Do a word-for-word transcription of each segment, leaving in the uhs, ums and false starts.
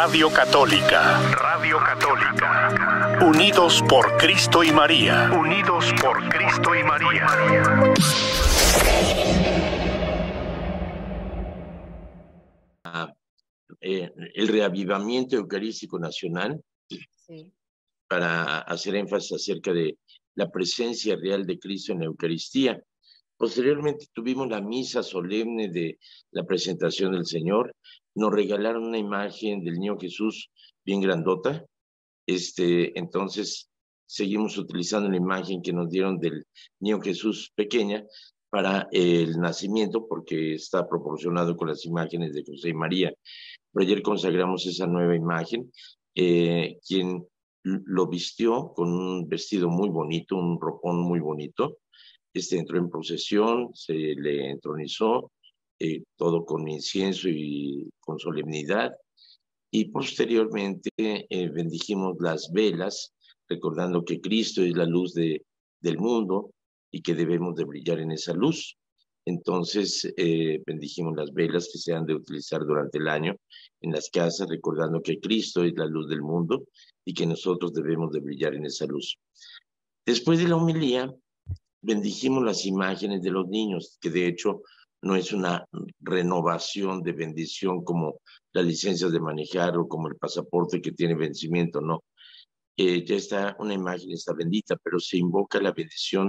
Radio Católica. Radio Católica. Unidos por Cristo y María. Unidos por Cristo y María. Eh, el reavivamiento eucarístico nacional, sí, para hacer énfasis acerca de la presencia real de Cristo en la Eucaristía. Posteriormente tuvimos la misa solemne de la presentación del Señor. Nos regalaron una imagen del niño Jesús bien grandota. Este, entonces seguimos utilizando la imagen que nos dieron del niño Jesús pequeña para el nacimiento, porque está proporcionado con las imágenes de José y María. Pero ayer consagramos esa nueva imagen, eh, quien lo vistió con un vestido muy bonito, un ropón muy bonito. Este entró en procesión, se le entronizó, eh, todo con incienso y con solemnidad. Y posteriormente eh, bendijimos las velas, recordando que Cristo es la luz de, del mundo y que debemos de brillar en esa luz. Entonces eh, bendijimos las velas que se han de utilizar durante el año en las casas, recordando que Cristo es la luz del mundo y que nosotros debemos de brillar en esa luz. Después de la homilía, bendijimos las imágenes de los niños, que de hecho no es una renovación de bendición como las licencias de manejar o como el pasaporte que tiene vencimiento, no. Eh, ya está, una imagen está bendita, pero se invoca la bendición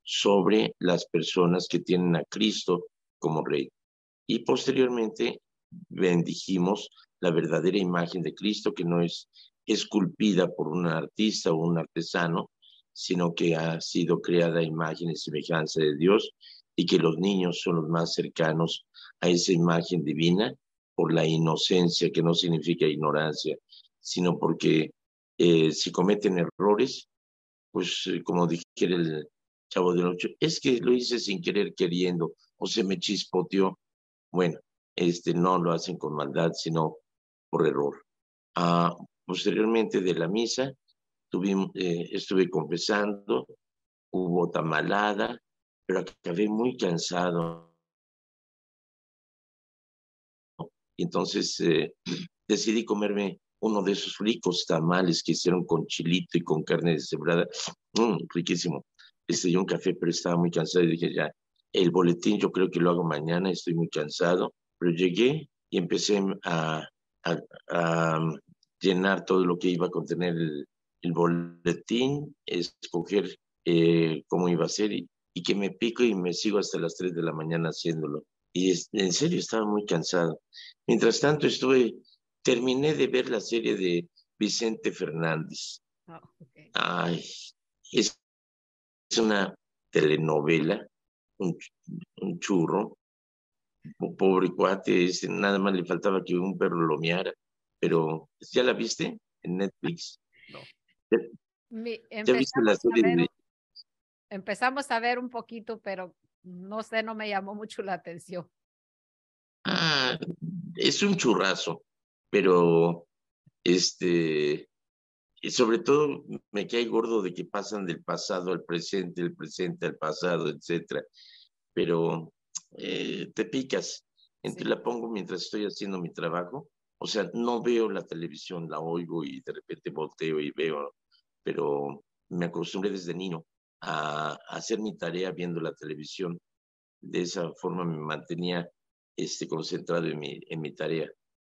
sobre las personas que tienen a Cristo como Rey. Y posteriormente bendijimos la verdadera imagen de Cristo, que no es esculpida por un artista o un artesano, sino que ha sido creada a imagen y semejanza de Dios, y que los niños son los más cercanos a esa imagen divina por la inocencia, que no significa ignorancia, sino porque eh, si cometen errores, pues eh, como dijera el Chavo del Ocho, es que lo hice sin querer queriendo, o se me chispoteó. Bueno, este, no lo hacen con maldad, sino por error. Ah, posteriormente de la misa, tuvimos, eh, estuve confesando, hubo tamalada, pero acabé muy cansado. Y entonces eh, decidí comerme uno de esos ricos tamales que hicieron con chilito y con carne deshebrada. Mm, riquísimo. Este, y un café, pero estaba muy cansado y dije, ya, el boletín yo creo que lo hago mañana, estoy muy cansado. Pero llegué y empecé a, a, a llenar todo lo que iba a contener el, el boletín, escoger eh, cómo iba a ser, y, y que me pico y me sigo hasta las tres de la mañana haciéndolo. Y es, en serio estaba muy cansado. Mientras tanto estuve, terminé de ver la serie de Vicente Fernández. Oh, okay. Ay, es, es una telenovela, un, un churro, un pobre cuate, ese, nada más le faltaba que un perro lo miara, pero ¿ya la viste en Netflix? No. ¿Ya, Mi, ¿ya viste la serie a ver, de...? Empezamos a ver un poquito, pero no sé, no me llamó mucho la atención. Ah, es un churrazo, pero este, y sobre todo me cae gordo de que pasan del pasado al presente, del presente al pasado, etcétera. Pero eh, te picas. Entonces sí, la pongo mientras estoy haciendo mi trabajo. O sea, no veo la televisión, la oigo y de repente volteo y veo, pero me acostumbré desde niño a, a hacer mi tarea viendo la televisión. De esa forma me mantenía este, concentrado en mi, en mi tarea.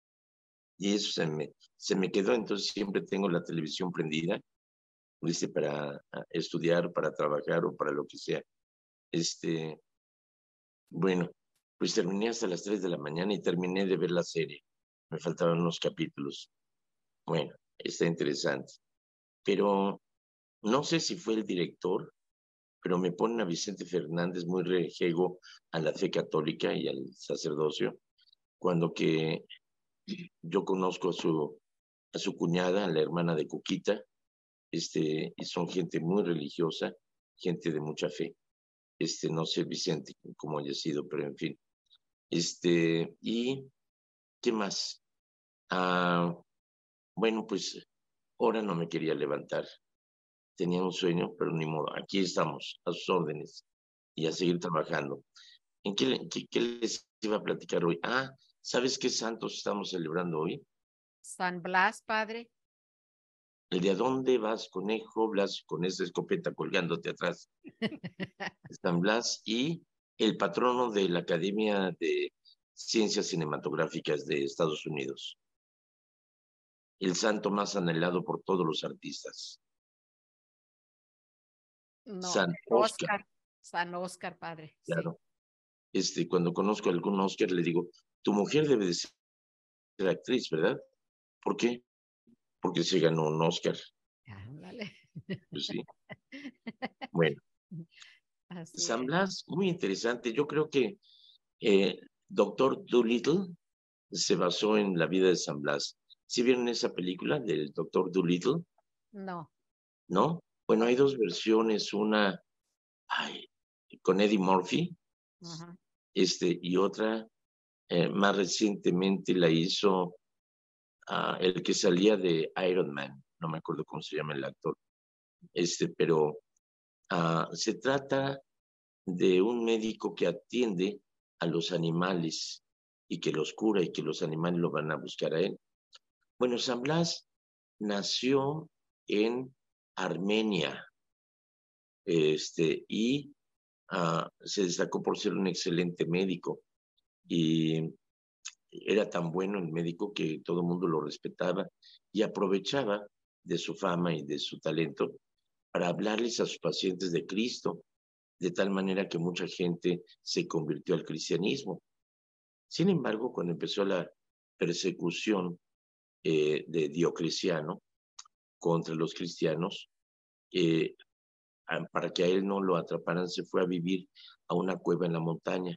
Y eso se me, se me quedó, entonces siempre tengo la televisión prendida, dice, para estudiar, para trabajar o para lo que sea. Este, bueno, pues terminé hasta las tres de la mañana y terminé de ver la serie. Me faltaban unos capítulos. Bueno, está interesante. Pero no sé si fue el director, pero me ponen a Vicente Fernández muy rejego a la fe católica y al sacerdocio, cuando que yo conozco a su, a su cuñada, a la hermana de Cuquita, este, y son gente muy religiosa, gente de mucha fe. Este, no sé Vicente cómo haya sido, pero en fin. Este, y ¿qué más? Ah, bueno, pues ahora no me quería levantar. Tenía un sueño, pero ni modo. Aquí estamos, a sus órdenes, y a seguir trabajando. ¿En qué, qué, qué les iba a platicar hoy? Ah, ¿sabes qué santos estamos celebrando hoy? San Blas, padre. El de ¿a dónde vas, conejo? Blas con esa escopeta colgándote atrás. San Blas y el patrono de la Academia de Ciencias Cinematográficas de Estados Unidos. El santo más anhelado por todos los artistas. No, San Oscar. Oscar. San Oscar, padre. Claro. Sí. Este, cuando conozco a algún Oscar, le digo, tu mujer debe de ser actriz, ¿verdad? ¿Por qué? Porque se ganó un Oscar. Ah, vale. Pues sí. Bueno. Así San Blas, muy interesante. Yo creo que eh, Doctor Dolittle se basó en la vida de San Blas. ¿Sí vieron esa película del Doctor Dolittle? No. ¿No? Bueno, hay dos versiones, una ay, con Eddie Murphy, uh-huh. este, y otra eh, más recientemente la hizo uh, el que salía de Iron Man, no me acuerdo cómo se llama el actor, este, pero uh, se trata de un médico que atiende a los animales y que los cura y que los animales lo van a buscar a él. Bueno, San Blas nació en Armenia este, y uh, se destacó por ser un excelente médico y era tan bueno el médico que todo el mundo lo respetaba y aprovechaba de su fama y de su talento para hablarles a sus pacientes de Cristo, de tal manera que mucha gente se convirtió al cristianismo. Sin embargo, cuando empezó la persecución eh, de Diocleciano contra los cristianos, eh, para que a él no lo atraparan, se fue a vivir a una cueva en la montaña.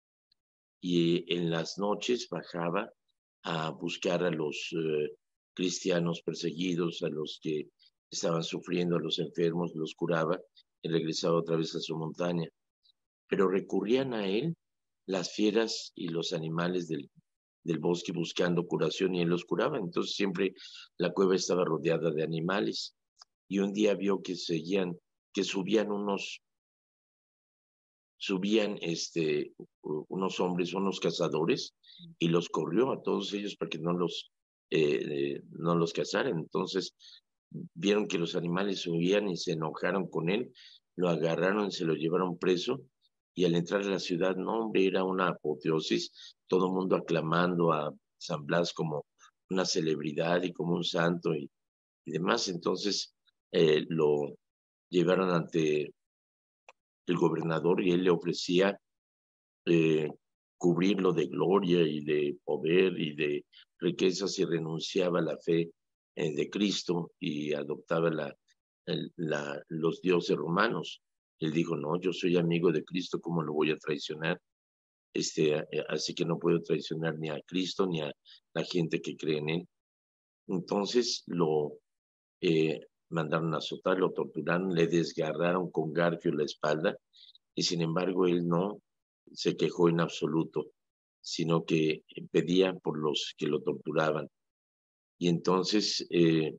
Y en las noches bajaba a buscar a los eh, cristianos perseguidos, a los que estaban sufriendo, a los enfermos, los curaba y regresaba otra vez a su montaña. Pero recurrían a él las fieras y los animales del, del bosque buscando curación y él los curaba. Entonces siempre la cueva estaba rodeada de animales. Y un día vio que seguían, que subían unos, subían este, unos hombres, unos cazadores, y los corrió a todos ellos para que no los, eh, eh, no los cazaran. Entonces vieron que los animales subían y se enojaron con él, lo agarraron y se lo llevaron preso. Y al entrar a la ciudad, no, hombre, era una apoteosis, todo el mundo aclamando a San Blas como una celebridad y como un santo y, y demás. Entonces eh, lo llevaron ante el gobernador y él le ofrecía eh, cubrirlo de gloria y de poder y de riquezas y renunciaba a la fe eh, de Cristo y adoptaba la, el, la, los dioses romanos. Él dijo, no, yo soy amigo de Cristo, ¿cómo lo voy a traicionar? Este, así que no puedo traicionar ni a Cristo ni a la gente que cree en él. Entonces lo eh, mandaron a azotar, lo torturaron, le desgarraron con garfio la espalda y sin embargo él no se quejó en absoluto, sino que pedía por los que lo torturaban. Y entonces eh,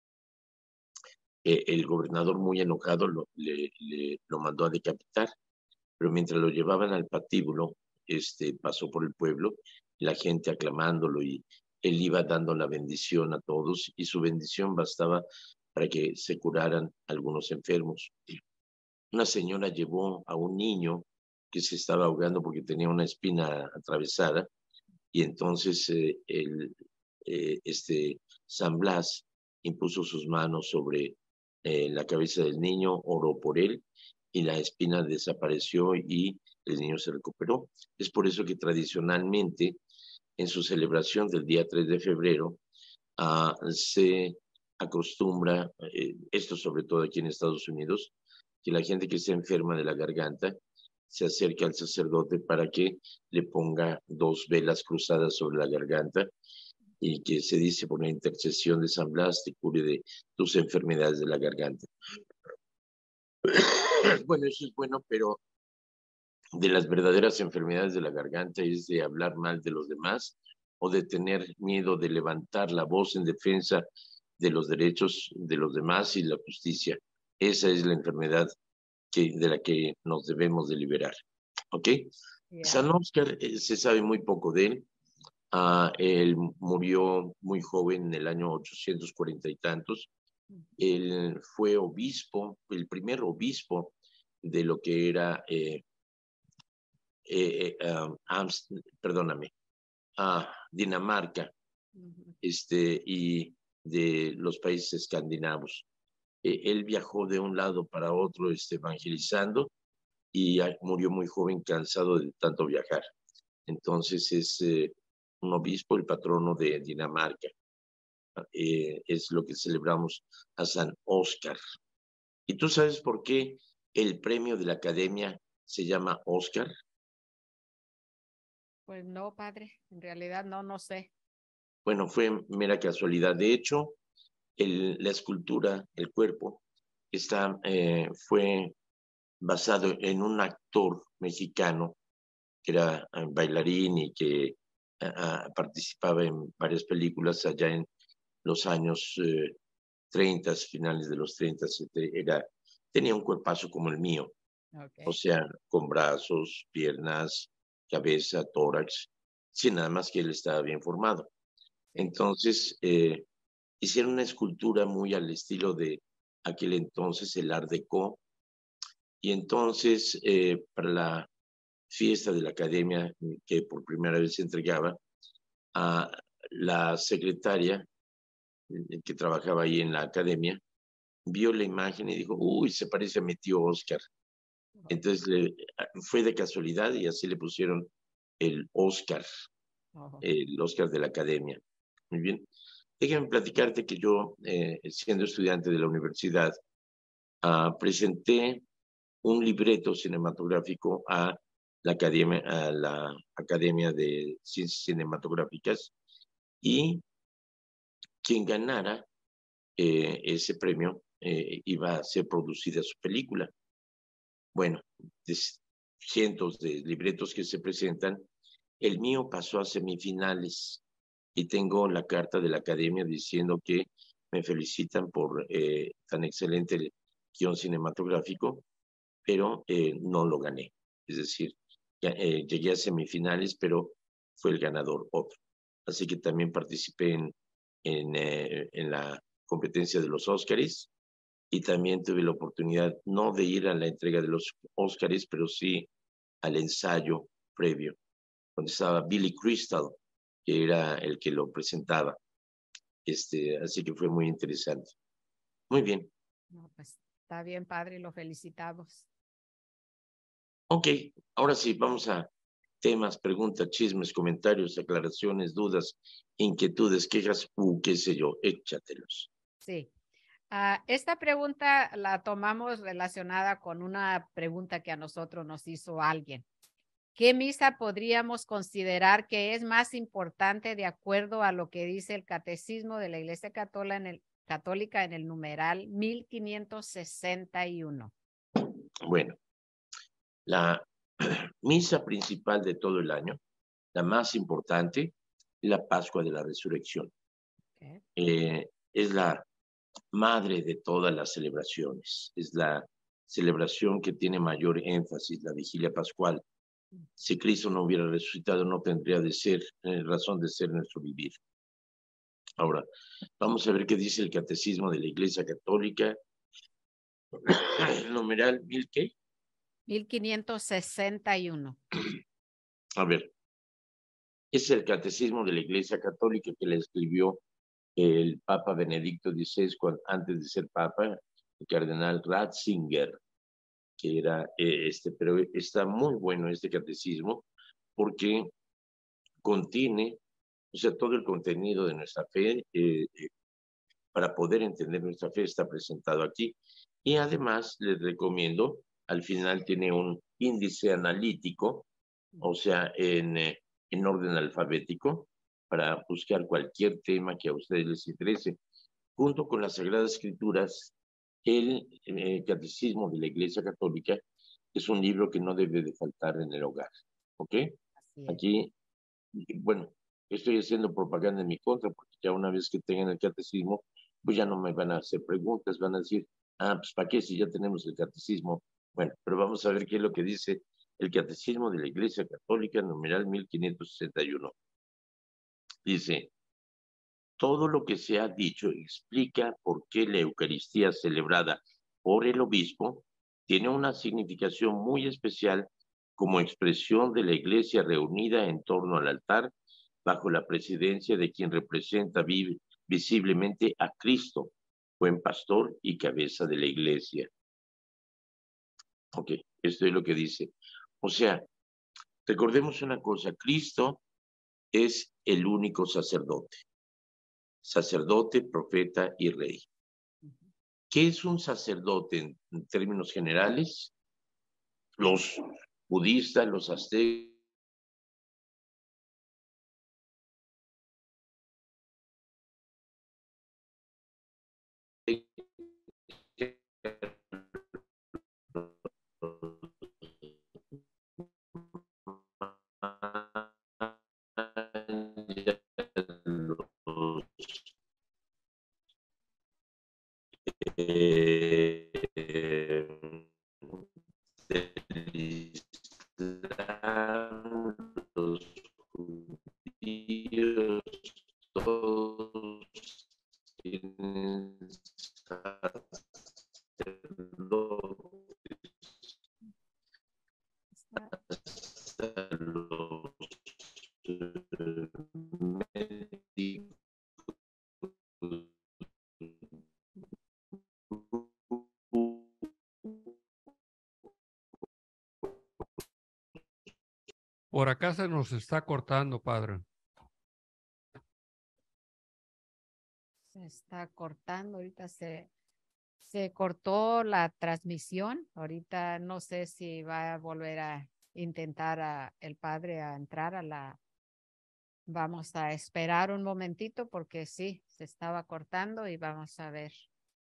eh, el gobernador muy enojado lo, le, le, lo mandó a decapitar, pero mientras lo llevaban al patíbulo, este, pasó por el pueblo, la gente aclamándolo y él iba dando la bendición a todos y su bendición bastaba para que se curaran algunos enfermos. Una señora llevó a un niño que se estaba ahogando porque tenía una espina atravesada y entonces eh, el, eh, este San Blas impuso sus manos sobre eh, la cabeza del niño, oró por él y la espina desapareció y el niño se recuperó. Es por eso que tradicionalmente en su celebración del día tres de febrero uh, se acostumbra, eh, esto sobre todo aquí en Estados Unidos, que la gente que está enferma de la garganta se acerque al sacerdote para que le ponga dos velas cruzadas sobre la garganta y que se dice por la intercesión de San Blas te cure de tus enfermedades de la garganta. Bueno, eso es bueno, pero de las verdaderas enfermedades de la garganta es de hablar mal de los demás o de tener miedo de levantar la voz en defensa de los derechos de los demás y la justicia. Esa es la enfermedad que, de la que nos debemos de liberar. ¿Ok? Yeah. San Oscar eh, se sabe muy poco de él. Uh, él murió muy joven en el año ochocientos cuarenta y tantos. Él fue obispo, el primer obispo de lo que era, eh, eh, um, Amst perdóname, uh, Dinamarca, uh-huh. este, y de los países escandinavos. Eh, él viajó de un lado para otro este, evangelizando y murió muy joven, cansado de tanto viajar. Entonces es eh, un obispo, el patrono de Dinamarca. Eh, es lo que celebramos a San Óscar. ¿Y tú sabes por qué el premio de la Academia se llama Óscar? Pues no, padre, en realidad no, no sé. Bueno, fue mera casualidad. De hecho, el, la escultura, el cuerpo, está, eh, fue basado en un actor mexicano que era bailarín y que uh, participaba en varias películas allá en los años eh, treinta, finales de los treinta, era, tenía un cuerpazo como el mío, okay. O sea, con brazos, piernas, cabeza, tórax, sin nada más que él estaba bien formado. Entonces, eh, hicieron una escultura muy al estilo de aquel entonces, el Art Deco, y entonces, eh, para la fiesta de la academia que por primera vez se entregaba, a la secretaria que trabajaba ahí en la academia, vio la imagen y dijo, uy, se parece a mi tío Óscar. Entonces le, fue de casualidad y así le pusieron el Óscar, uh-huh. el Óscar de la academia. Muy bien. Déjame platicarte que yo, eh, siendo estudiante de la universidad, uh, presenté un libreto cinematográfico a la Academia, a la Academia de Ciencias Cinematográficas, y quien ganara eh, ese premio eh, iba a ser producida su película. Bueno, de cientos de libretos que se presentan, el mío pasó a semifinales y tengo la carta de la Academia diciendo que me felicitan por eh, tan excelente guión cinematográfico, pero eh, no lo gané. Es decir, ya, eh, llegué a semifinales, pero fue el ganador otro. Así que también participé en, en, eh, en la competencia de los Óscares y también tuve la oportunidad no de ir a la entrega de los Óscares, pero sí al ensayo previo, donde estaba Billy Crystal, que era el que lo presentaba. Este, así que fue muy interesante. Muy bien. No, pues está bien, padre, lo felicitamos. Ok, ahora sí, vamos a temas, preguntas, chismes, comentarios, aclaraciones, dudas, inquietudes, quejas, u qué sé yo, échatelos. Sí. Uh, esta pregunta la tomamos relacionada con una pregunta que a nosotros nos hizo alguien. ¿Qué misa podríamos considerar que es más importante de acuerdo a lo que dice el Catecismo de la Iglesia Católica en el, Católica en el numeral mil quinientos sesenta y uno? Bueno, la misa principal de todo el año, la más importante, la Pascua de la Resurrección. Okay. Eh, es la madre de todas las celebraciones, es la celebración que tiene mayor énfasis, la vigilia pascual. Si Cristo no hubiera resucitado, no tendría de ser, eh, razón de ser nuestro vivir. Ahora, vamos a ver qué dice el Catecismo de la Iglesia Católica. Numeral mil qué? mil quinientos sesenta y uno. A ver, es el Catecismo de la Iglesia Católica que le escribió el Papa Benedicto dieciséis, cuando, antes de ser Papa, el cardenal Ratzinger, que era eh, este, pero está muy bueno este catecismo porque contiene, o sea, todo el contenido de nuestra fe, eh, eh, para poder entender nuestra fe está presentado aquí. Y además les recomiendo, al final tiene un índice analítico, o sea, en, eh, en orden alfabético, para buscar cualquier tema que a ustedes les interese. Junto con las Sagradas Escrituras, el eh, Catecismo de la Iglesia Católica es un libro que no debe de faltar en el hogar, ¿ok? Aquí, bueno, estoy haciendo propaganda en mi contra, porque ya una vez que tengan el catecismo, pues ya no me van a hacer preguntas, van a decir, ah, pues ¿para qué si ya tenemos el catecismo? Bueno, pero vamos a ver qué es lo que dice el Catecismo de la Iglesia Católica, numeral mil quinientos sesenta y uno. Dice, todo lo que se ha dicho explica por qué la Eucaristía celebrada por el obispo tiene una significación muy especial como expresión de la Iglesia reunida en torno al altar bajo la presidencia de quien representa vi visiblemente a Cristo, buen pastor y cabeza de la Iglesia. Ok, esto es lo que dice. O sea, recordemos una cosa, Cristo es el único sacerdote. Sacerdote, profeta y rey. ¿Qué es un sacerdote en, en términos generales? Los budistas, los aztecas, eh, los judíos, todos tienen hasta los médicos. Por acá se nos está cortando, padre. Se está cortando, ahorita se, se cortó la transmisión. Ahorita no sé si va a volver a intentar a el padre a entrar a la... Vamos a esperar un momentito porque sí, se estaba cortando y vamos a ver.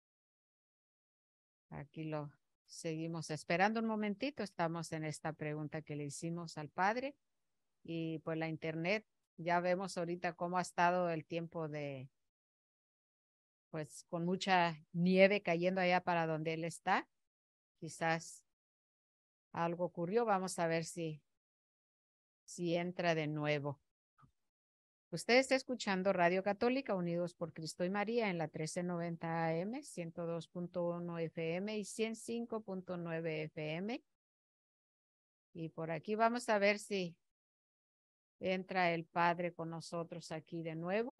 Aquí lo seguimos esperando un momentito. Estamos en esta pregunta que le hicimos al padre y pues la internet, ya vemos ahorita cómo ha estado el tiempo de, pues con mucha nieve cayendo allá para donde él está. Quizás algo ocurrió. Vamos a ver si, si entra de nuevo. Usted está escuchando Radio Católica Unidos por Cristo y María en la trece noventa A M, ciento dos punto uno F M y ciento cinco punto nueve F M. Y por aquí vamos a ver si entra el padre con nosotros aquí de nuevo.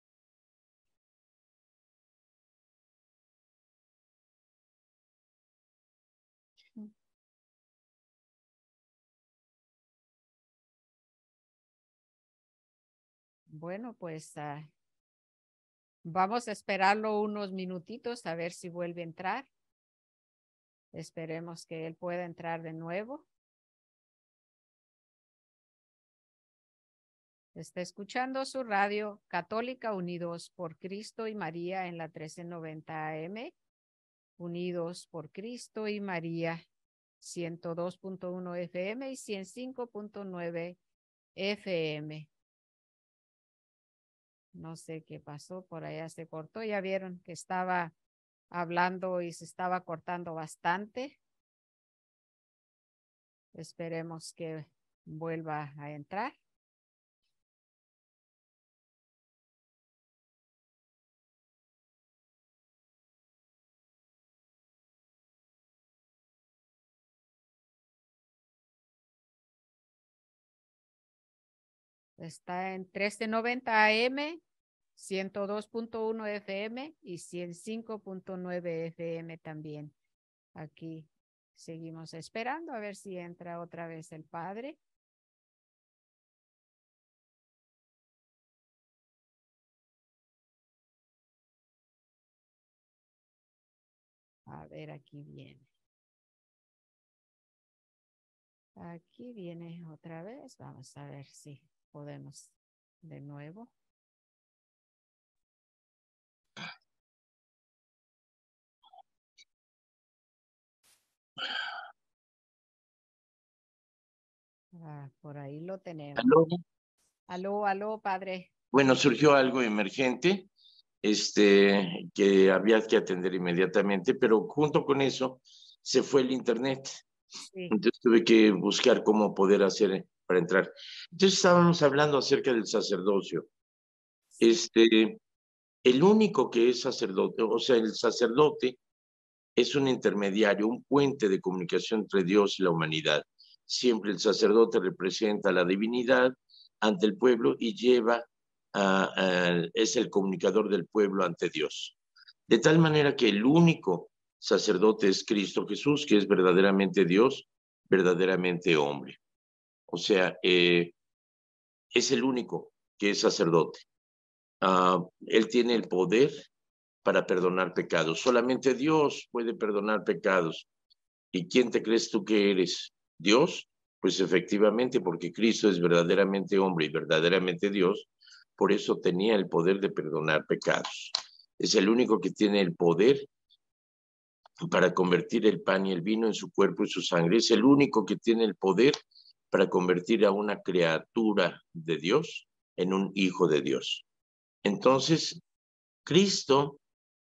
Bueno, pues uh, vamos a esperarlo unos minutitos a ver si vuelve a entrar. Esperemos que él pueda entrar de nuevo. Está escuchando su radio Católica Unidos por Cristo y María en la trece noventa A M. Unidos por Cristo y María, ciento dos punto uno F M y ciento cinco punto nueve F M. No sé qué pasó, por allá se cortó. Ya vieron que estaba hablando y se estaba cortando bastante. Esperemos que vuelva a entrar. Está en trece noventa A M, ciento dos punto uno F M y ciento cinco punto nueve F M también. Aquí seguimos esperando a ver si entra otra vez el padre. A ver, aquí viene. Aquí viene otra vez. Vamos a ver si podemos de nuevo. Ah, por ahí lo tenemos. ¿Aló? Aló, aló, padre. Bueno, surgió algo emergente este, que había que atender inmediatamente, pero junto con eso se fue el internet. Sí. Entonces tuve que buscar cómo poder hacer para entrar. Entonces estábamos hablando acerca del sacerdocio. Este, el único que es sacerdote, o sea, el sacerdote es un intermediario, un puente de comunicación entre Dios y la humanidad. Siempre el sacerdote representa la divinidad ante el pueblo y lleva a, a, es el comunicador del pueblo ante Dios. De tal manera que el único sacerdote es Cristo Jesús, que es verdaderamente Dios, verdaderamente hombre. O sea, eh, es el único que es sacerdote. Uh, él tiene el poder para perdonar pecados. Solamente Dios puede perdonar pecados. ¿Y quién te crees tú que eres? ¿Dios? Pues efectivamente, porque Cristo es verdaderamente hombre y verdaderamente Dios, por eso tenía el poder de perdonar pecados. Es el único que tiene el poder para convertir el pan y el vino en su cuerpo y su sangre. Es el único que tiene el poder para convertir a una criatura de Dios en un hijo de Dios. Entonces, Cristo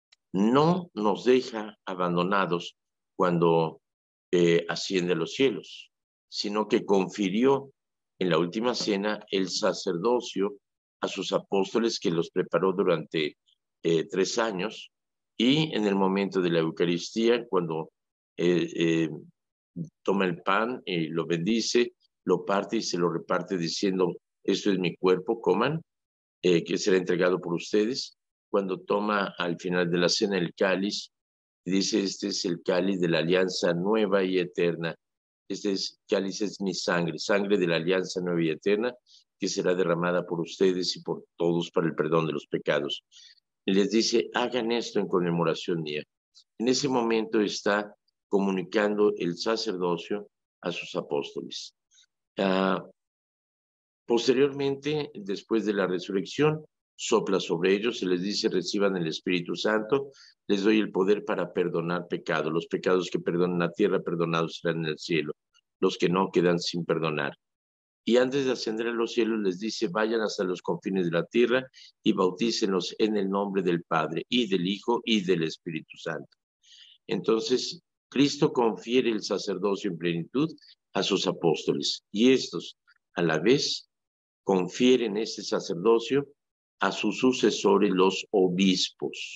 no nos deja abandonados cuando eh, asciende a los cielos, sino que confirió en la última cena el sacerdocio a sus apóstoles, que los preparó durante eh, tres años, y en el momento de la Eucaristía, cuando eh, eh, toma el pan y lo bendice, lo parte y se lo reparte diciendo: esto es mi cuerpo, coman, eh, que será entregado por ustedes. Cuando toma al final de la cena el cáliz, dice: este es el cáliz de la alianza nueva y eterna. Este es, cáliz es mi sangre, sangre de la alianza nueva y eterna, que será derramada por ustedes y por todos para el perdón de los pecados. Y les dice: hagan esto en conmemoración mía. En ese momento está comunicando el sacerdocio a sus apóstoles. Uh, posteriormente, después de la resurrección, sopla sobre ellos y les dice: reciban el Espíritu Santo, les doy el poder para perdonar pecados. Los pecados que perdonan la tierra, perdonados serán en el cielo. Los que no, quedan sin perdonar. Y antes de ascender a los cielos les dice: vayan hasta los confines de la tierra y bautícenlos en el nombre del Padre y del Hijo y del Espíritu Santo. Entonces, Cristo confiere el sacerdocio en plenitud a sus apóstoles, y estos, a la vez, confieren este sacerdocio a sus sucesores, los obispos.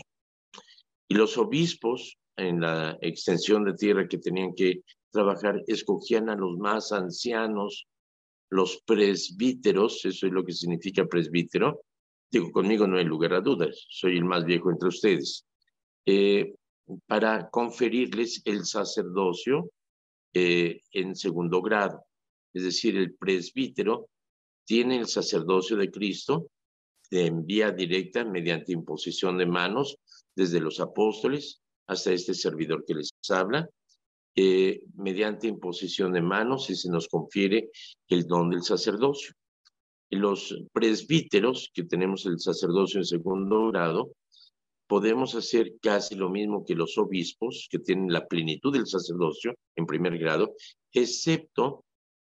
Y los obispos, en la extensión de tierra que tenían que trabajar, escogían a los más ancianos, los presbíteros. Eso es lo que significa presbítero. Digo, conmigo no hay lugar a dudas, soy el más viejo entre ustedes. Eh, para conferirles el sacerdocio eh, en segundo grado. Es decir, el presbítero tiene el sacerdocio de Cristo en vía directa, mediante imposición de manos, desde los apóstoles hasta este servidor que les habla, eh, mediante imposición de manos, y se nos confiere el don del sacerdocio. Y los presbíteros, que tenemos el sacerdocio en segundo grado, podemos hacer casi lo mismo que los obispos, que tienen la plenitud del sacerdocio en primer grado, excepto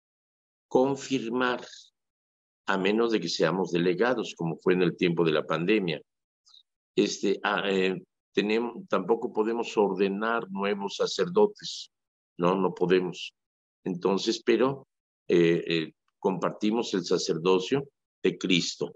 confirmar, a menos de que seamos delegados, como fue en el tiempo de la pandemia. Este, ah, eh, tenemos, tampoco podemos ordenar nuevos sacerdotes, no, no podemos. Entonces, pero eh, eh, compartimos el sacerdocio de Cristo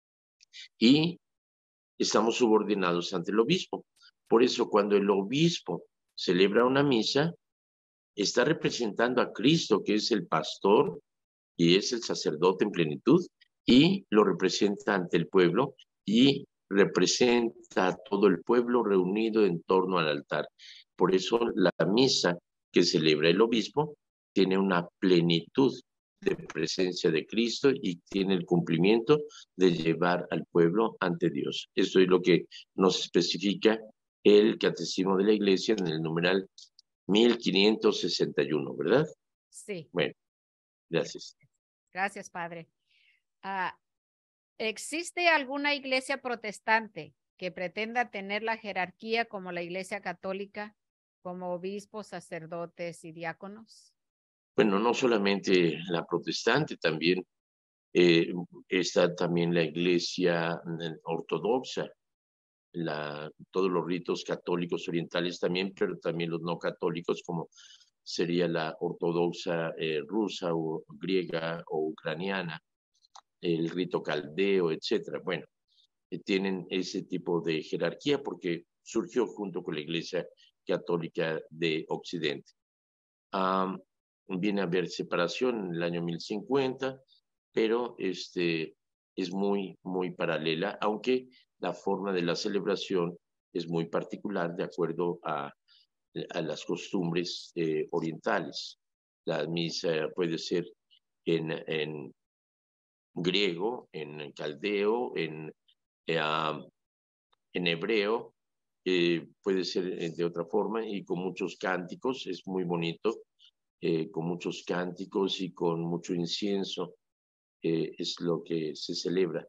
y estamos subordinados ante el obispo. Por eso, cuando el obispo celebra una misa, está representando a Cristo, que es el pastor y es el sacerdote en plenitud, y lo representa ante el pueblo y representa a todo el pueblo reunido en torno al altar. Por eso la misa que celebra el obispo tiene una plenitud de presencia de Cristo y tiene el cumplimiento de llevar al pueblo ante Dios. Esto es lo que nos especifica el Catecismo de la Iglesia en el numeral mil quinientos sesenta y uno, ¿verdad? Sí. Bueno, gracias. Gracias, Padre. Uh, ¿existe alguna iglesia protestante que pretenda tener la jerarquía como la Iglesia Católica, como obispos, sacerdotes y diáconos? Bueno, no solamente la protestante, también eh, está también la Iglesia ortodoxa, la, todos los ritos católicos orientales también, pero también los no católicos, como sería la ortodoxa eh, rusa o griega o ucraniana, el rito caldeo, etcétera. Bueno, eh, tienen ese tipo de jerarquía porque surgió junto con la Iglesia Católica de Occidente. Um, viene a haber separación en el año mil cincuenta, pero este, es muy, muy paralela, aunque la forma de la celebración es muy particular de acuerdo a, a las costumbres eh, orientales. La misa puede ser en, en griego, en caldeo, en, eh, en hebreo, eh, puede ser de otra forma y con muchos cánticos, es muy bonito, eh, con muchos cánticos y con mucho incienso, eh, es lo que se celebra.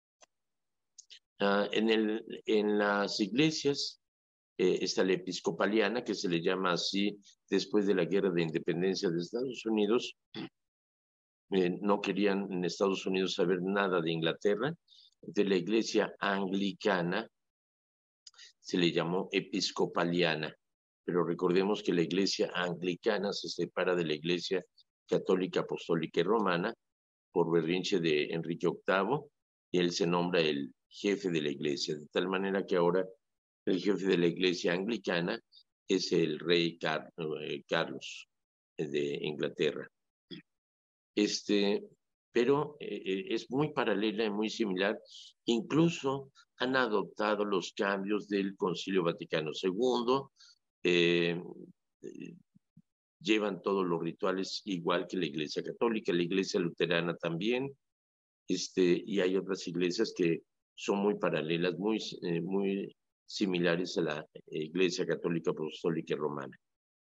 Uh, en, el, en las iglesias eh, está la episcopaliana, que se le llama así después de la Guerra de Independencia de Estados Unidos. Eh, no querían en Estados Unidos saber nada de Inglaterra. De la iglesia anglicana se le llamó episcopaliana, pero recordemos que la iglesia anglicana se separa de la iglesia católica, apostólica y romana por berrinche de Enrique octavo, y él se nombra el jefe de la iglesia, de tal manera que ahora el jefe de la iglesia anglicana es el rey Car eh, Carlos de Inglaterra. Este, pero eh, es muy paralela y muy similar. Incluso han adoptado los cambios del Concilio Vaticano segundo, eh, eh, llevan todos los rituales igual que la Iglesia Católica, la Iglesia Luterana también, este, y hay otras iglesias que son muy paralelas, muy, eh, muy similares a la Iglesia Católica Apostólica y Romana.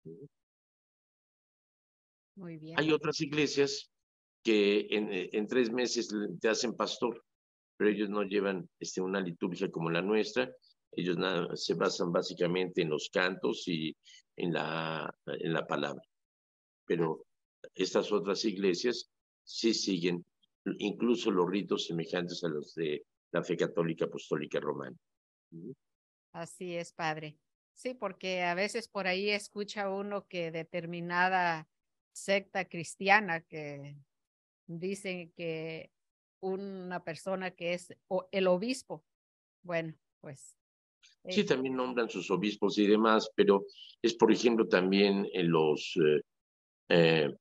Muy bien. Hay otras iglesias que en, en tres meses te hacen pastor, pero ellos no llevan este, una liturgia como la nuestra. Ellos nada, se basan básicamente en los cantos y en la, en la palabra. Pero estas otras iglesias sí siguen incluso los ritos semejantes a los de la fe católica apostólica romana. Así es, padre. Sí, porque a veces por ahí escucha uno que determinada secta cristiana que dicen que una persona que es el obispo, bueno, pues. Sí, eh, también nombran sus obispos y demás, pero es, por ejemplo, también en los eh, eh,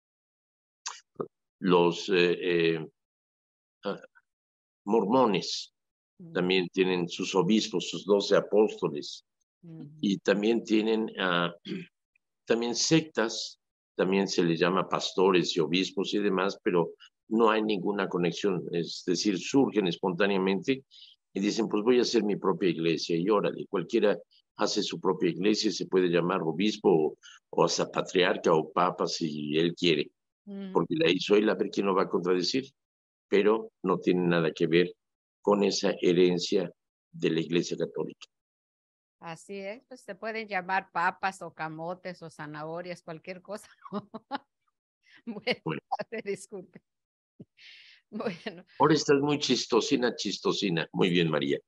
los eh, eh, mormones, uh-huh. También tienen sus obispos, sus doce apóstoles, uh-huh. Y también tienen uh, también sectas, también se les llama pastores y obispos y demás, pero no hay ninguna conexión, es decir, surgen espontáneamente y dicen, pues voy a hacer mi propia iglesia, y órale, cualquiera hace su propia iglesia, se puede llamar obispo o, o hasta patriarca o papa si él quiere, uh-huh. Porque la hizo él, a ver quién lo va a contradecir, pero no tiene nada que ver con esa herencia de la Iglesia Católica. Así es, pues se pueden llamar papas o camotes o zanahorias, cualquier cosa. Bueno, bueno. Disculpe. Bueno. Ahora estás muy chistosina, chistosina. Muy bien, María.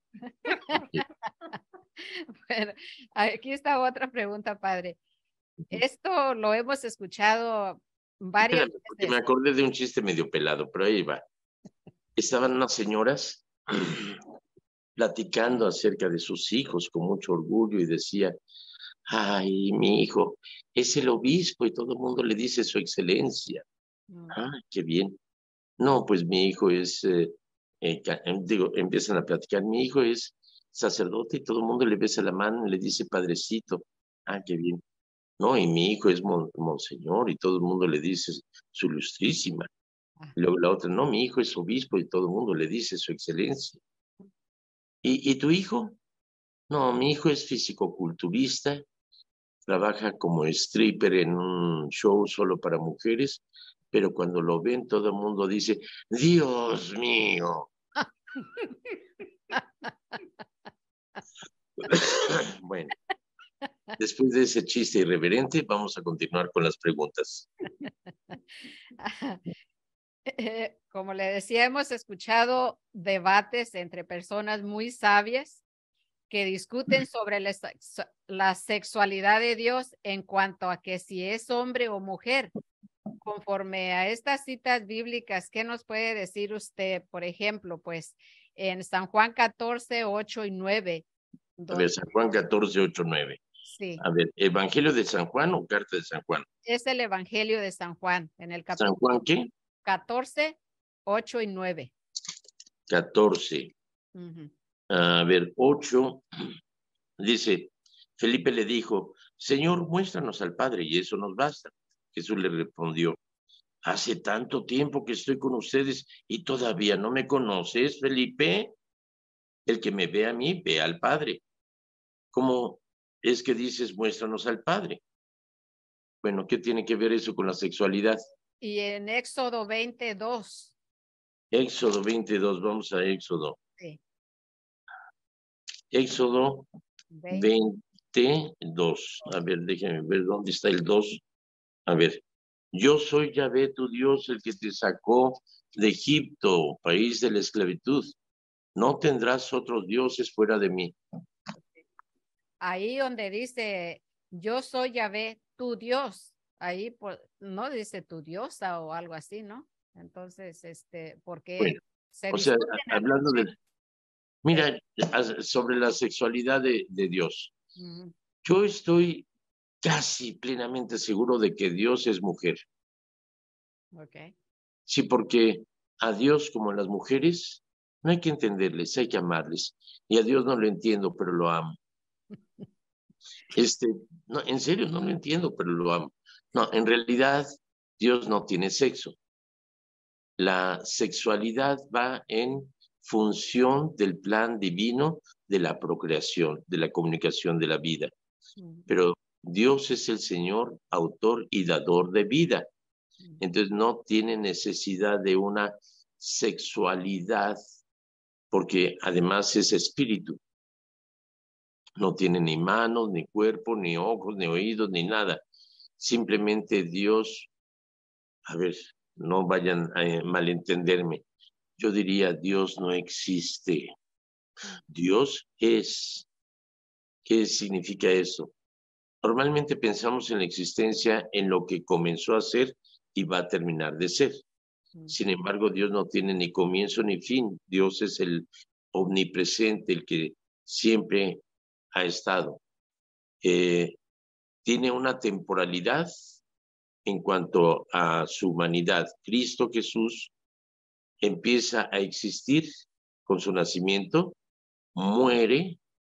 Bueno, aquí está otra pregunta, padre. Esto lo hemos escuchado varias Espérame, porque veces. Me acordé de un chiste medio pelado, pero ahí va. Estaban unas señoras platicando acerca de sus hijos con mucho orgullo y decía, ay, mi hijo es el obispo y todo el mundo le dice su excelencia. Mm. Ah, qué bien. No, pues mi hijo es, eh, eh, digo, empiezan a platicar, mi hijo es sacerdote y todo el mundo le besa la mano y le dice padrecito. Ah, qué bien. No, y mi hijo es mon, monseñor y todo el mundo le dice su ilustrísima. Ah. Y luego la otra, no, mi hijo es obispo y todo el mundo le dice su excelencia. ¿Y, ¿Y tu hijo? No, mi hijo es fisicoculturista, trabaja como stripper en un show solo para mujeres, pero cuando lo ven todo el mundo dice, Dios mío. Bueno, después de ese chiste irreverente, vamos a continuar con las preguntas. Eh, como le decía, hemos escuchado debates entre personas muy sabias que discuten sobre la, la sexualidad de Dios en cuanto a que si es hombre o mujer. Conforme a estas citas bíblicas, ¿qué nos puede decir usted? Por ejemplo, pues en San Juan catorce, ocho y nueve. A ver, San Juan catorce, ocho, nueve. Sí. A ver, ¿Evangelio de San Juan o Carta de San Juan? Es el Evangelio de San Juan, en el capítulo. ¿San Juan qué? catorce, ocho y nueve. catorce. Uh-huh. A ver, ocho. Dice, Felipe le dijo, Señor, muéstranos al Padre y eso nos basta. Jesús le respondió, hace tanto tiempo que estoy con ustedes y todavía no me conoces, Felipe. El que me ve a mí, ve al Padre. ¿Cómo es que dices, muéstranos al Padre? Bueno, ¿qué tiene que ver eso con la sexualidad? Y en Éxodo veintidós. Éxodo veintidós, vamos a Éxodo. Sí. Éxodo veintidós. A ver, déjenme ver dónde está el dos. A ver, yo soy Yahvé, tu Dios, el que te sacó de Egipto, país de la esclavitud. No tendrás otros dioses fuera de mí. Ahí donde dice, yo soy Yahvé, tu Dios. Ahí por, no dice tu diosa o algo así, ¿no? Entonces, este, porque bueno, se o sea, hablando de... Mira, sobre la sexualidad de, de Dios. Uh-huh. Yo estoy casi plenamente seguro de que Dios es mujer. Okay. Sí, porque a Dios, como a las mujeres, no hay que entenderles, hay que amarles. Y a Dios no lo entiendo, pero lo amo. Este, no, en serio, no lo entiendo, pero lo amo. No, en realidad, Dios no tiene sexo. La sexualidad va en función del plan divino de la procreación, de la comunicación de la vida. Pero Dios es el Señor, autor y dador de vida. Entonces no tiene necesidad de una sexualidad, porque además es espíritu. No tiene ni manos, ni cuerpo, ni ojos, ni oídos, ni nada. Simplemente Dios, a ver, no vayan a malentenderme. Yo diría, Dios no existe. Dios es. ¿Qué significa eso? Normalmente pensamos en la existencia en lo que comenzó a ser y va a terminar de ser. Sin embargo, Dios no tiene ni comienzo ni fin. Dios es el omnipresente, el que siempre ha estado. Eh, tiene una temporalidad en cuanto a su humanidad. Cristo Jesús empieza a existir con su nacimiento, muere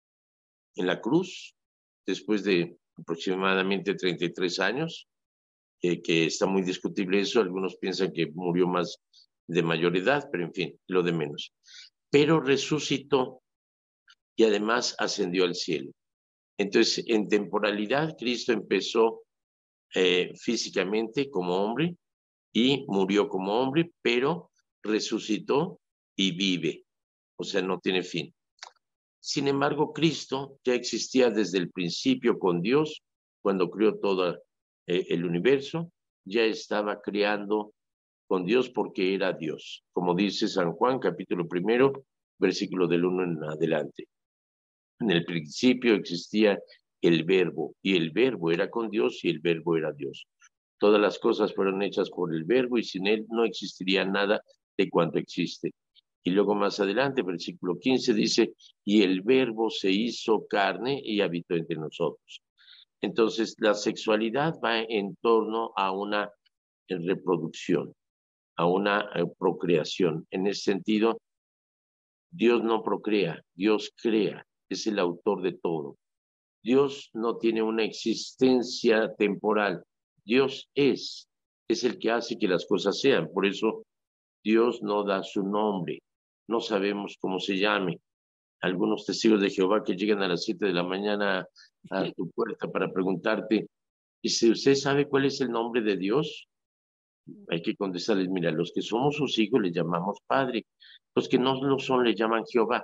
en la cruz después de aproximadamente treinta y tres años, eh, que está muy discutible eso. Algunos piensan que murió más de mayor edad, pero en fin, lo de menos. Pero resucitó y además ascendió al cielo. Entonces, en temporalidad, Cristo empezó eh, físicamente como hombre y murió como hombre, pero resucitó y vive, o sea, no tiene fin. Sin embargo, Cristo ya existía desde el principio con Dios, cuando creó todo eh, el universo, ya estaba creando con Dios porque era Dios, como dice San Juan, capítulo primero, versículo del uno en adelante. En el principio existía el verbo, y el verbo era con Dios, y el verbo era Dios. Todas las cosas fueron hechas por el verbo, y sin él no existiría nada de cuanto existe. Y luego más adelante, versículo quince, dice, y el verbo se hizo carne y habitó entre nosotros. Entonces, la sexualidad va en torno a una reproducción, a una procreación. En ese sentido, Dios no procrea, Dios crea, es el autor de todo. Dios no tiene una existencia temporal, Dios es, es el que hace que las cosas sean. Por eso Dios no da su nombre, no sabemos cómo se llame. Algunos testigos de Jehová que llegan a las siete de la mañana a tu puerta para preguntarte, ¿y si usted sabe cuál es el nombre de Dios? Hay que contestarles, mira, los que somos sus hijos le llamamos Padre, los que no lo son le llaman Jehová.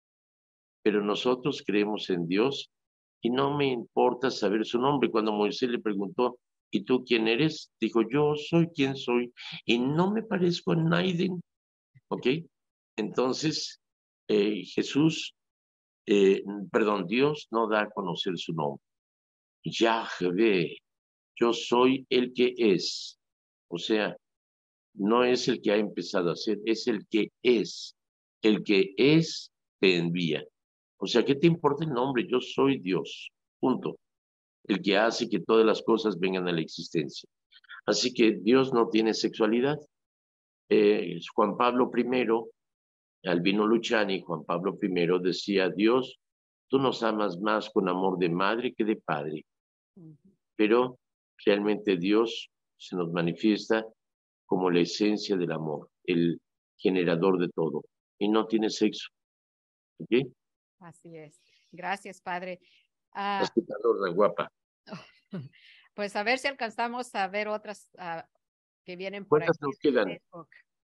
Pero nosotros creemos en Dios y no me importa saber su nombre. Cuando Moisés le preguntó, ¿y tú quién eres? Dijo, yo soy quien soy y no me parezco a nadie. ¿Ok? Entonces, eh, Jesús, eh, perdón, Dios no da a conocer su nombre. Yahvé, yo soy el que es. O sea, no es el que ha empezado a ser, es el que es. El que es, te envía. O sea, ¿qué te importa el nombre? Yo soy Dios. Punto. El que hace que todas las cosas vengan a la existencia. Así que Dios no tiene sexualidad. Eh, Juan Pablo primero, Albino Luciani, Juan Pablo primero decía, Dios, tú nos amas más con amor de madre que de padre. Pero realmente Dios se nos manifiesta como la esencia del amor, el generador de todo, y no tiene sexo. ¿Ok? Así es. Gracias, Padre. Uh, Así calor, guapa. Pues a ver si alcanzamos a ver otras uh, que vienen por aquí. ¿Cuántas nos quedan? Facebook.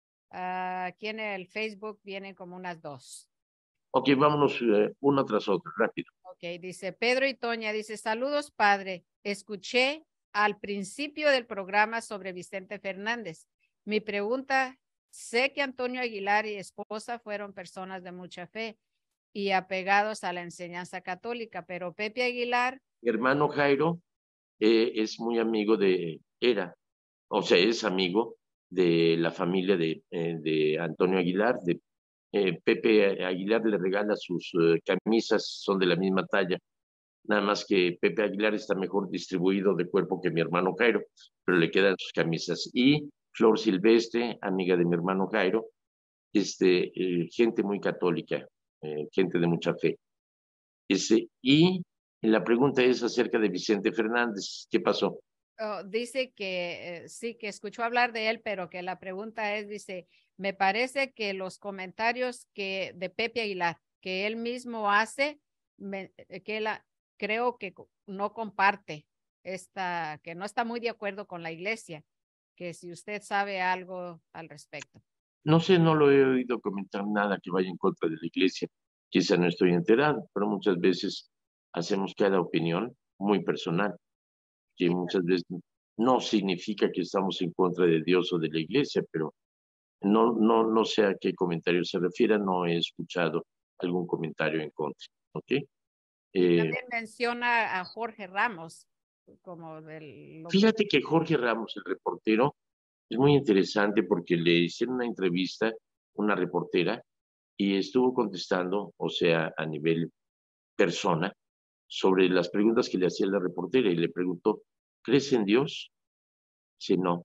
Uh, aquí en el Facebook vienen como unas dos. Ok, vámonos eh, una tras otra, rápido. Ok, dice Pedro y Toña, dice, saludos, Padre. Escuché al principio del programa sobre Vicente Fernández. Mi pregunta, sé que Antonio Aguilar y esposa fueron personas de mucha fe y apegados a la enseñanza católica, pero Pepe Aguilar... Mi hermano Jairo eh, es muy amigo de, era, o sea, es amigo de la familia de, eh, de Antonio Aguilar, de eh, Pepe Aguilar le regala sus eh, camisas, son de la misma talla, nada más que Pepe Aguilar está mejor distribuido de cuerpo que mi hermano Jairo, pero le quedan sus camisas. Y Flor Silvestre, amiga de mi hermano Jairo, este, eh, gente muy católica, eh, gente de mucha fe. Ese, y la pregunta es acerca de Vicente Fernández. ¿Qué pasó? Oh, dice que eh, sí, que escuchó hablar de él, pero que la pregunta es, dice, me parece que los comentarios que de Pepe Aguilar, que él mismo hace, me, que él creo que no comparte esta, que no está muy de acuerdo con la iglesia, que si usted sabe algo al respecto. No sé, no lo he oído comentar nada que vaya en contra de la iglesia. Quizá no estoy enterado, pero muchas veces hacemos cada opinión muy personal, que muchas veces no significa que estamos en contra de Dios o de la iglesia, pero no, no, no sé a qué comentario se refiere, no he escuchado algún comentario en contra. ¿Ok? Eh, También menciona a Jorge Ramos, como del... Fíjate que Jorge Ramos, el reportero, es muy interesante porque le hicieron una entrevista, una reportera, y estuvo contestando, o sea, a nivel persona, sobre las preguntas que le hacía la reportera y le preguntó, ¿crees en Dios? Dice, no.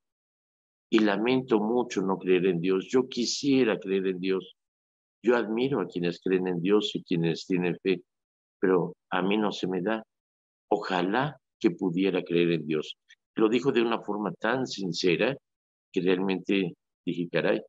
Y lamento mucho no creer en Dios. Yo quisiera creer en Dios. Yo admiro a quienes creen en Dios y quienes tienen fe, pero a mí no se me da. Ojalá que pudiera creer en Dios. Lo dijo de una forma tan sincera que realmente dije, caray,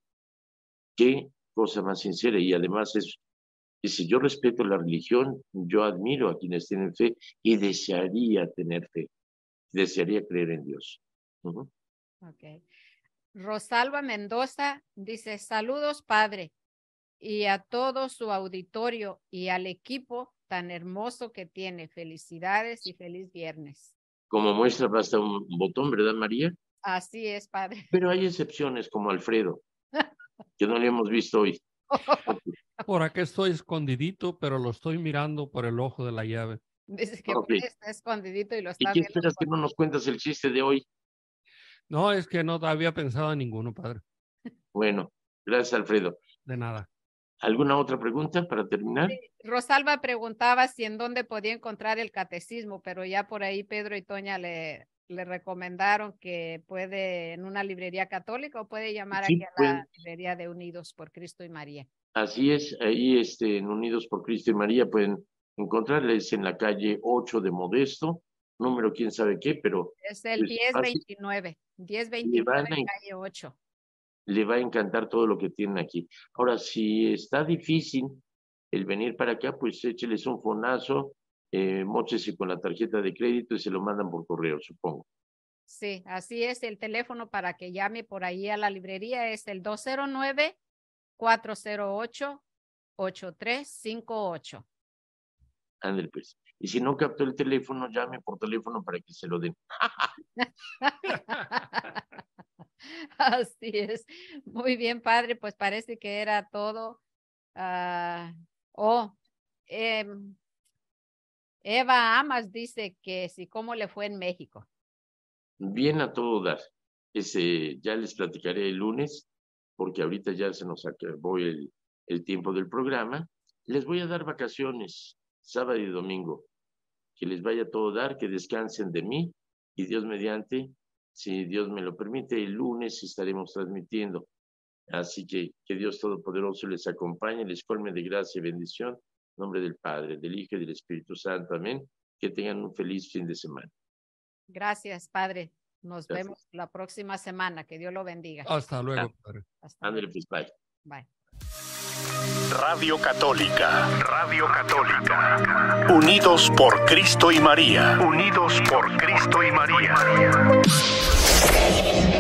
qué cosa más sincera. Y además es, dice, yo respeto la religión, yo admiro a quienes tienen fe y desearía tener fe, desearía creer en Dios. Uh-huh. Okay. Rosalba Mendoza dice, saludos, Padre, y a todo su auditorio y al equipo tan hermoso que tiene. Felicidades y feliz viernes. Como muestra basta un botón, ¿verdad, María? Así es, Padre. Pero hay excepciones como Alfredo, que no le hemos visto hoy. Por acá estoy escondidito, pero lo estoy mirando por el ojo de la llave. Dice que okay. Está escondidito y lo está ¿Y qué viendo esperas que no nos cuentas el chiste de hoy? No, es que no había pensado en ninguno, Padre. Bueno, gracias, Alfredo. De nada. ¿Alguna otra pregunta para terminar? Sí, Rosalba preguntaba si en dónde podía encontrar el catecismo, pero ya por ahí Pedro y Toña le, le recomendaron que puede en una librería católica o puede llamar sí, aquí a puede. La librería de Unidos por Cristo y María. Así es, ahí este, en Unidos por Cristo y María pueden encontrarles en la calle ocho de Modesto, número quién sabe qué, pero... Es el diez veintinueve, diez veintinueve, calle ocho. Le va a encantar todo lo que tienen aquí. Ahora, si está difícil el venir para acá, pues écheles un fonazo, eh, móchese con la tarjeta de crédito y se lo mandan por correo, supongo. Sí, así es. El teléfono para que llame por ahí a la librería es el dos cero nueve, cuatro cero ocho, ocho tres cinco ocho. Ándale, pues. Y si no captó el teléfono, llame por teléfono para que se lo den. Así es. Muy bien, Padre. Pues parece que era todo. Uh, oh, eh, Eva Amas dice que sí, ¿cómo le fue en México? Bien a todo dar. Ese, ya les platicaré el lunes, porque ahorita ya se nos acabó el, el tiempo del programa. Les voy a dar vacaciones, sábado y domingo. Que les vaya todo dar, que descansen de mí y Dios mediante, si Dios me lo permite, el lunes estaremos transmitiendo. Así que que Dios Todopoderoso les acompañe, les colme de gracia y bendición. En nombre del Padre, del Hijo y del Espíritu Santo. Amén. Que tengan un feliz fin de semana. Gracias, Padre. Nos Gracias. vemos la próxima semana. Que Dios lo bendiga. Hasta luego, Ah. Padre. Hasta Ándale, luego. pues, bye. Bye. Radio Católica, Radio Católica. Unidos por Cristo y María. Unidos por Cristo y María.